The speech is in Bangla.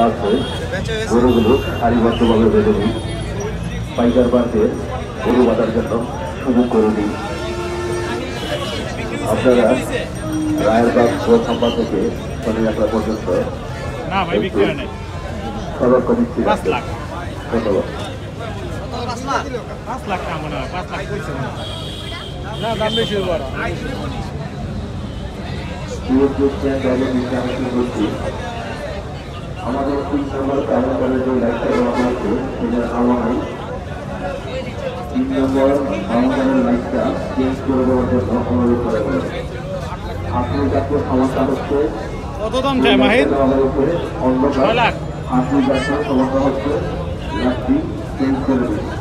আছে গরুগুলো সারিবদ্ধভাবে বেঁধে দিই, পাইকার বাড়িদের গরু বাঁধার জন্য সুযোগ করে দিই। আপনারা রায়েরবাগ গোখাম্বা থেকে শনিযাত্রা পর্যন্ত সদর কমিটি ধন্যবাদ। আমাদের 3 নম্বর কাউন্টারের যে লাইটটা দেওয়া হয়েছে সেটার আলোয় 3 নম্বর কাউন্টারের লাইটটা চেঞ্জ করে দেওয়ার জন্য অনুরোধ করা হলো। আপনি যাতে সমস্যা হচ্ছে কত দাম চাই মাহির? অন্ধকার আপনি যাতে সমস্যা হচ্ছে লাইটটি চেঞ্জ করে দিন।